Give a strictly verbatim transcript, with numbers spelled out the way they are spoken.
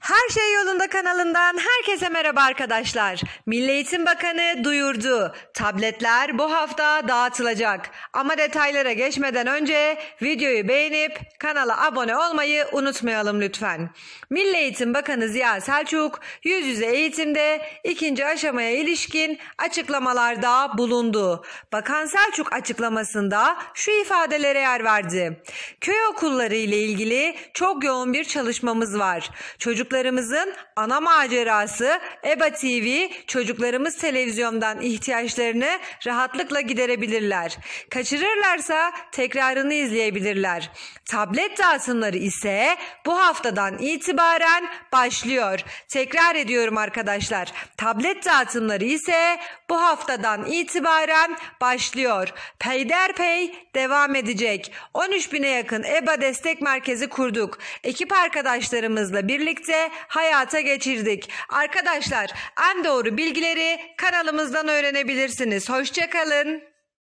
Her Şey Yolunda kanalından herkese merhaba arkadaşlar. Milli Eğitim Bakanı duyurdu. Tabletler bu hafta dağıtılacak. Ama detaylara geçmeden önce videoyu beğenip kanala abone olmayı unutmayalım lütfen. Milli Eğitim Bakanı Ziya Selçuk yüz yüze eğitimde ikinci aşamaya ilişkin açıklamalarda bulundu. Bakan Selçuk açıklamasında şu ifadelere yer verdi. Köy okulları ile ilgili çok yoğun bir çalışmamız var. Çocuklarımızın ana macerası EBA T V, çocuklarımız televizyondan ihtiyaçlarını rahatlıkla giderebilirler. Kaçırırlarsa tekrarını izleyebilirler. Tablet dağıtımları ise bu haftadan itibaren başlıyor. Tekrar ediyorum arkadaşlar. Tablet dağıtımları ise bu haftadan itibaren başlıyor. Peyderpey devam edecek. on üç bine yakın EBA destek merkezi kurduk. Ekip arkadaşlarımızla birlikte hayata geçirdik. Arkadaşlar en doğru bilgileri kanalımızdan öğrenebilirsiniz. Hoşça kalın.